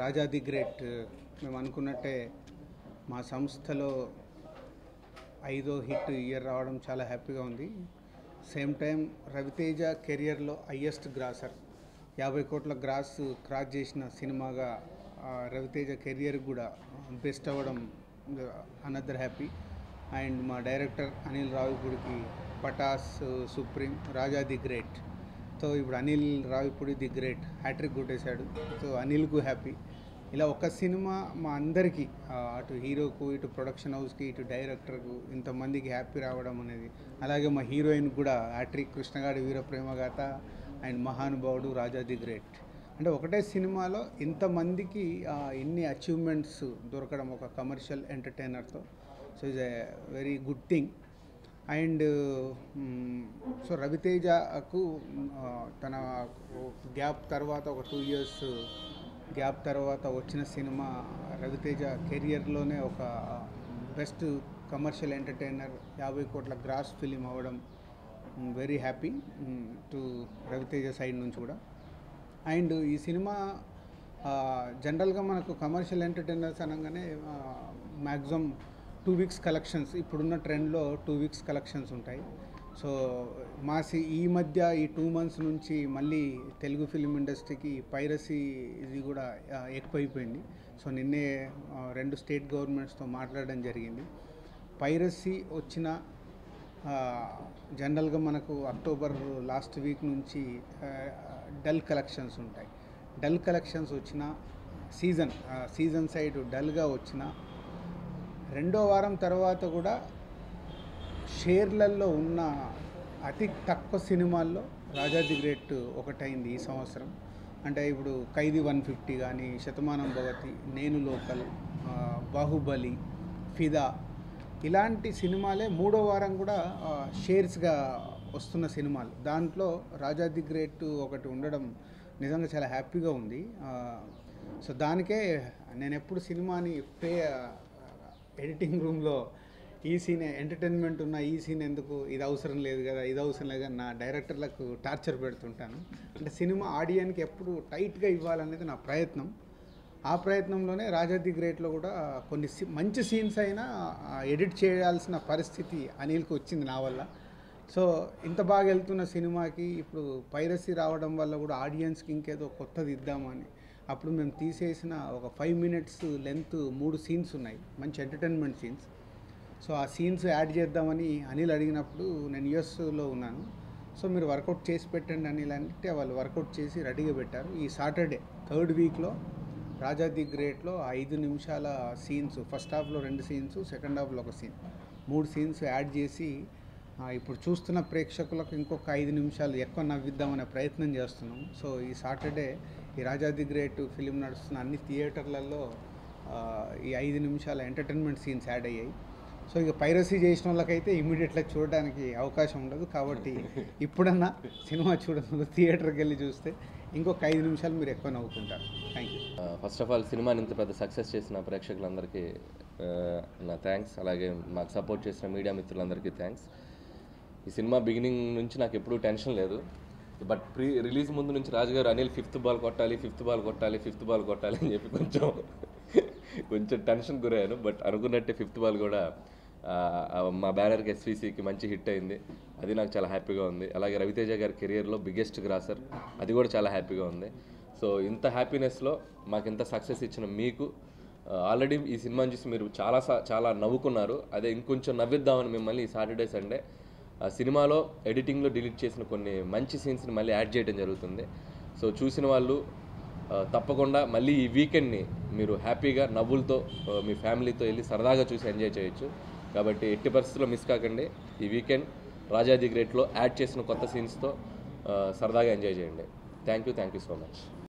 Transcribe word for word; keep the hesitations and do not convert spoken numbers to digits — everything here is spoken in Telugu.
రాజా ది గ్రేట్ మేము అనుకున్నట్టే మా సంస్థలో ఐదో హిట్ ఇయర్ రావడం చాలా హ్యాపీగా ఉంది. సేమ్ టైం రవితేజ కెరియర్లో హయ్యెస్ట్ గ్రాసర్ యాభై కోట్ల గ్రాస్ క్రాస్ చేసిన సినిమాగా రవితేజ కెరియర్ కూడా బెస్ట్ అవ్వడం అనదర్ హ్యాపీ. అండ్ మా డైరెక్టర్ అనిల్ రావిపూడికి Pataas, Supreme, Raja the Great. So ఇప్పుడు Anil Ravipudi the great hattrick కొట్టేశాడు. సో అనిల్కు హ్యాపీ. ఇలా ఒక సినిమా మా అందరికీ, అటు హీరోకు, ఇటు ప్రొడక్షన్ హౌస్కి, ఇటు డైరెక్టర్కు, ఇంతమందికి హ్యాపీ రావడం అనేది, అలాగే మా హీరోయిన్ కూడా హ్యాట్రిక్, కృష్ణగాడి వీరప్రేమగాథ అండ్ మహానుభావుడు, రాజా ది గ్రేట్. అంటే ఒకటే సినిమాలో ఇంతమందికి ఇన్ని అచీవ్మెంట్స్ దొరకడం ఒక కమర్షియల్ ఎంటర్టైనర్తో. So it's a very good thing. And so రవితేజకు తన గ్యాప్ తర్వాత ఒక టూ ఇయర్స్ గ్యాప్ తర్వాత వచ్చిన సినిమా రవితేజ కెరియర్లోనే ఒక బెస్ట్ కమర్షియల్ ఎంటర్టైనర్, యాభై కోట్ల గ్రాస్ ఫిలిం అవ్వడం very happy to Raviteja side నుంచి కూడా. అండ్ ఈ సినిమా జనరల్గా మనకు కమర్షియల్ ఎంటర్టైనర్స్ అనగానే మ్యాక్సిమం టూ వీక్స్ కలెక్షన్స్, ఇప్పుడున్న ట్రెండ్లో టూ వీక్స్ కలెక్షన్స్ ఉంటాయి. సో మా సి ఈ మధ్య ఈ టూ మంత్స్ నుంచి మళ్ళీ తెలుగు ఫిలిం ఇండస్ట్రీకి పైరసీ ఇది కూడా ఎక్కువైపోయింది. సో నిన్నే రెండు స్టేట్ గవర్నమెంట్స్తో మాట్లాడడం జరిగింది. పైరసీ వచ్చిన జనరల్గా మనకు అక్టోబర్ లాస్ట్ వీక్ నుంచి డల్ కలెక్షన్స్ ఉంటాయి. డల్ కలెక్షన్స్ వచ్చిన సీజన్ సీజన్ సైడ్ డల్గా వచ్చిన రెండో వారం తర్వాత కూడా షేర్లలో ఉన్న అతి తక్కువ సినిమాల్లో రాజా ది గ్రేట్ ఒకటైంది ఈ సంవత్సరం. అంటే ఇప్పుడు ఖైదీ వన్ ఫిఫ్టీ కానీ, శతమానం భవతి, నేను లోకల్, బాహుబలి, ఫిదా ఇలాంటి సినిమాలే మూడో వారం కూడా షేర్స్గా వస్తున్న సినిమాలు. దాంట్లో రాజా ది గ్రేట్ ఒకటి ఉండడం నిజంగా చాలా హ్యాపీగా ఉంది. సో దానికే నేను ఎప్పుడు సినిమాని పే ఎడిటింగ్ రూమ్లో ఈ సీన్ ఎంటర్టైన్మెంట్ ఉన్న ఈ సీన్ ఎందుకు, ఇది అవసరం లేదు కదా, ఇది అవసరం లేదు కదా, నా డైరెక్టర్లకు టార్చర్ పెడుతుంటాను. అంటే సినిమా ఆడియన్కి ఎప్పుడు టైట్గా ఇవ్వాలనేది నా ప్రయత్నం. ఆ ప్రయత్నంలోనే రాజా ది గ్రేట్లో కూడా కొన్ని మంచి సీన్స్ అయినా ఎడిట్ చేయాల్సిన పరిస్థితి అనిల్కి వచ్చింది నా వల్ల. సో ఇంత బాగా వెళ్తున్న సినిమాకి ఇప్పుడు పైరసీ రావడం వల్ల కూడా ఆడియన్స్కి ఇంకేదో కొత్తది ఇద్దామని అప్పుడు మేము తీసేసిన ఒక ఫైవ్ మినిట్స్ లెంత్ మూడు సీన్స్ ఉన్నాయి, మంచి ఎంటర్టైన్మెంట్ సీన్స్. సో ఆ సీన్స్ యాడ్ చేద్దామని అనిల్ అడిగినప్పుడు నేను యుఎస్లో ఉన్నాను. సో మీరు వర్కౌట్ చేసి పెట్టండి అనిల్ అంటే వాళ్ళు వర్కౌట్ చేసి రెడీగా పెట్టారు. ఈ సాటర్డే థర్డ్ వీక్లో రాజా ది గ్రేట్లో ఐదు నిమిషాల సీన్స్, ఫస్ట్ హాఫ్లో రెండు సీన్స్, సెకండ్ హాఫ్లో ఒక సీన్, మూడు సీన్స్ యాడ్ చేసి ఇప్పుడు చూస్తున్న ప్రేక్షకులకు ఇంకొక ఐదు నిమిషాలు ఎక్కువ నవ్విద్దామనే ప్రయత్నం చేస్తున్నాం. సో ఈ సాటర్డే ఈ రాజా ది గ్రేట్ ఫిలిం నడుస్తున్న అన్ని థియేటర్లలో ఈ ఐదు నిమిషాల ఎంటర్టైన్మెంట్ సీన్స్ యాడ్ అయ్యాయి. సో ఇక పైరసీ చేసిన వాళ్ళకైతే ఇమీడియట్గా చూడడానికి అవకాశం ఉండదు. కాబట్టి ఇప్పుడన్నా సినిమా చూడడం థియేటర్కి వెళ్ళి చూస్తే ఇంకొక ఐదు నిమిషాలు మీరు ఎక్కువ నవ్వుకుంటారు. Thank you. First of all సినిమాని ఇంత పెద్ద సక్సెస్ చేసిన ప్రేక్షకులందరికీ నా థ్యాంక్స్. అలాగే మాకు సపోర్ట్ చేసిన మీడియా మిత్రులందరికీ థ్యాంక్స్. ఈ సినిమా బిగినింగ్ నుంచి నాకు ఎప్పుడూ టెన్షన్ లేదు. బట్ ప్రీ రిలీజ్ ముందు నుంచి రాజుగారు అనిల్ ఫిఫ్త్ బాల్ కొట్టాలి ఫిఫ్త్ బాల్ కొట్టాలి ఫిఫ్త్ బాల్ కొట్టాలి అని చెప్పి కొంచెం కొంచెం టెన్షన్ గురయ్యాను. బట్ అనుకున్నట్టే ఫిఫ్త్ బాల్ కూడా మా బ్యానర్కి ఎస్వీసీకి మంచి హిట్ అయింది. అది నాకు చాలా హ్యాపీగా ఉంది. అలాగే రవితేజ గారి కెరియర్లో బిగ్గెస్ట్ గ్రాసర్, అది కూడా చాలా హ్యాపీగా ఉంది. సో ఇంత హ్యాపీనెస్లో మాకు ఇంత సక్సెస్ ఇచ్చిన మీకు, ఆల్రెడీ ఈ సినిమాని చూసి మీరు చాలా చాలా నవ్వుకున్నారు. అదే ఇంకొంచెం నవ్విద్దామని మిమ్మల్ని ఈ సాటర్డే సండే సినిమాలో ఎడిటింగ్లో డిలీట్ చేసిన కొన్ని మంచి సీన్స్ని మళ్ళీ యాడ్ చేయడం జరుగుతుంది. సో చూసిన వాళ్ళు తప్పకుండా మళ్ళీ ఈ వీకెండ్ని మీరు హ్యాపీగా నవ్వులతో మీ ఫ్యామిలీతో వెళ్ళి సరదాగా చూసి ఎంజాయ్ చేయొచ్చు. కాబట్టి ఎట్టి పరిస్థితుల్లో మిస్ కాకండి. ఈ వీకెండ్ రాజా ది గ్రేట్లో యాడ్ చేసిన కొత్త సీన్స్తో సరదాగా ఎంజాయ్ చేయండి. Thank you thank you so much.